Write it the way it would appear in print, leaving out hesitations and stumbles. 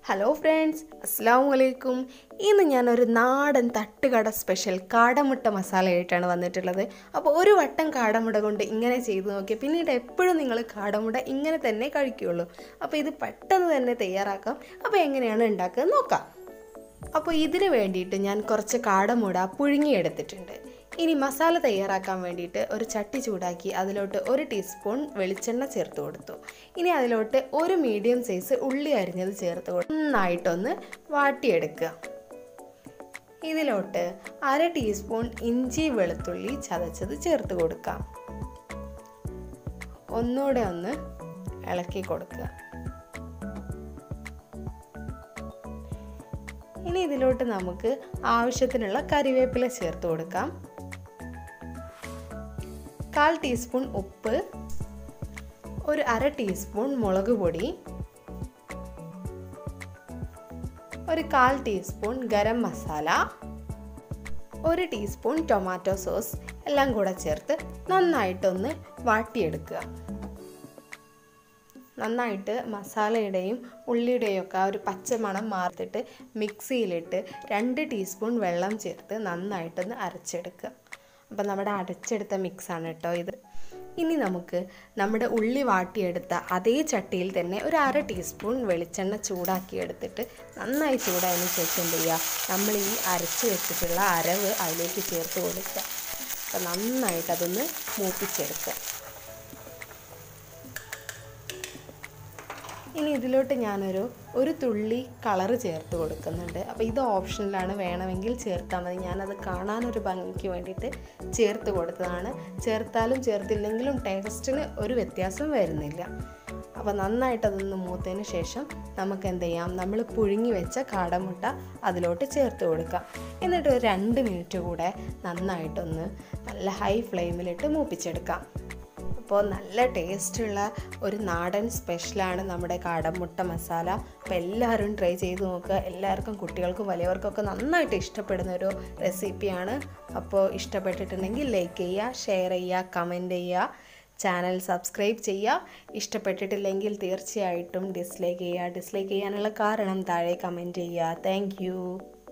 Hello friends, Assalamu alaikum. ഇന്ന് ഞാൻ ഒരു നാടൻ തട്ടുകട സ്പെഷ്യൽ കാടമുട്ട മസാല ആയിട്ടാണ് വന്നിട്ടുള്ളത്. അപ്പോൾ ഒരു വട്ടം കാടമുട്ട കൊണ്ട് ഇങ്ങനെ ചെയ്തു നോക്കി പിന്നീട് എപ്പോഴും നിങ്ങൾ കാടമുട്ട ഇങ്ങനെ തന്നെ കഴിക്കുകയുള്ളൂ. അപ്പോൾ ഇത് പെട്ടെന്ന് തന്നെ തയ്യാറാക്കാം. അപ്പോൾ എങ്ങനെയാണ് ഉണ്ടാക്കുക നോക്കാം. അപ്പോൾ ഇതിനു വേണ്ടിയിട്ട് ഞാൻ കുറച്ച് കാടമുട്ട പുഴുങ്ങിയെടുത്തിട്ടുണ്ട്. ഇനി മസാല തയ്യാറാക്കാൻ വേണ്ടിയിട്ട് ഒരു ചട്ടി ചൂടാക്കി അതിലോട്ട് 1 ടീസ്പൂൺ വെളിച്ചെണ്ണ ചേർത്ത് കൊടുത്തു. ഇനി അതിലോട്ട് ഒരു മീഡിയം സൈസ് ഉള്ളി അരിഞ്ഞത് ചേർത്ത് കൊടുത്ത് നന്നായിട്ടൊന്ന് വാട്ടിയെടുക്കുക. ഇതിലോട്ട് 1/2 ടീസ്പൂൺ ഇഞ്ചി വെളുത്തുള്ളി ചതച്ചത് ചേർത്ത് കൊടുക്കാം. ഒന്നുകൂടെ ഒന്ന് ഇളക്കി കൊടുക്കുക. ഇനി ഇതിലോട്ട് നമുക്ക് ആവശ്യത്തിനുള്ള കറിവേപ്പില ചേർത്ത് കൊടുക്കാം. 1/4 ടീസ്പൂൺ ഉപ്പ്, ഒരു 1/2 ടീസ്പൂൺ മുളക് പൊടി, ഒരു 1/4 teaspoon garam masala, 1 teaspoon tomato sauce എല്ലാം കൂടെ ചേർത്ത് നന്നായിട്ടൊന്ന് വാട്ടിയെടുക്കുക. നന്നായിട്ട് മസാലയുടെയും ഉള്ളിയുടെയും ഒക്കെ ആ ഒരു പച്ചമണം മാറിയിട്ട് മിക്സിയിലിട്ട് 2 ടീസ്പൂൺ വെള്ളം ചേർത്ത് നന്നായിട്ടൊന്ന് അരച്ചെടുക്കുക. അപ്പം നമ്മുടെ അരച്ചെടുത്ത മിക്സാണ് കേട്ടോ ഇത്. ഇനി നമുക്ക് നമ്മുടെ ഉള്ളി വാട്ടിയെടുത്ത അതേ ചട്ടിയിൽ തന്നെ ഒരു 1/2 ടീസ്പൂൺ വെളിച്ചെണ്ണ ചൂടാക്കി എടുത്തിട്ട് നന്നായി ചൂടായതിനു ശേഷം എന്ത് ചെയ്യുക, നമ്മൾ ഈ അരച്ച് വെച്ചിട്ടുള്ള അരവ് അതിലേക്ക് ചേർത്ത് കൊടുക്കുക. അപ്പം നന്നായിട്ട് അതൊന്ന് മൂപ്പിച്ചെടുക്കുക. ഇനി ഇതിലോട്ട് ഞാനൊരു തുള്ളി കളറ് ചേർത്ത് കൊടുക്കുന്നുണ്ട്. അപ്പോൾ ഇത് ഓപ്ഷനിലാണ്, വേണമെങ്കിൽ ചേർത്താൽ മതി. ഞാനത് കാണാനൊരു ഭംഗിക്ക് വേണ്ടിയിട്ട് ചേർത്ത് കൊടുത്തതാണ്. ചേർത്താലും ചേർത്തില്ലെങ്കിലും ടേസ്റ്റിന് ഒരു വ്യത്യാസം വരുന്നില്ല. അപ്പോൾ നന്നായിട്ടതൊന്ന് മൂത്തതിന് ശേഷം നമുക്ക് എന്ത് ചെയ്യാം, നമ്മൾ പുഴുങ്ങി വെച്ച കാടമുട്ട അതിലോട്ട് ചേർത്ത് കൊടുക്കാം. എന്നിട്ട് ഒരു 2 മിനിറ്റ് കൂടെ നന്നായിട്ടൊന്ന് നല്ല ഹൈ ഫ്ലെയിമിലിട്ട് മൂപ്പിച്ചെടുക്കാം. അപ്പോൾ നല്ല ടേസ്റ്റുള്ള ഒരു നാടൻ സ്പെഷ്യലാണ് നമ്മുടെ കാടമുട്ട മസാല. അപ്പോൾ എല്ലാവരും ട്രൈ ചെയ്ത് നോക്കുക. എല്ലാവർക്കും, കുട്ടികൾക്കും വലിയവർക്കൊക്കെ നന്നായിട്ട് ഇഷ്ടപ്പെടുന്ന ഒരു റെസിപ്പിയാണ്. അപ്പോൾ ഇഷ്ടപ്പെട്ടിട്ടുണ്ടെങ്കിൽ ലൈക്ക് ചെയ്യുക, ഷെയർ ചെയ്യുക, കമൻറ്റ് ചെയ്യുക, ചാനൽ സബ്സ്ക്രൈബ് ചെയ്യുക. ഇഷ്ടപ്പെട്ടിട്ടില്ലെങ്കിൽ തീർച്ചയായിട്ടും ഡിസ്ലൈക്ക് ചെയ്യുക. ഡിസ്ലൈക്ക് ചെയ്യാനുള്ള കാരണം താഴെ കമൻറ്റ് ചെയ്യുക. താങ്ക്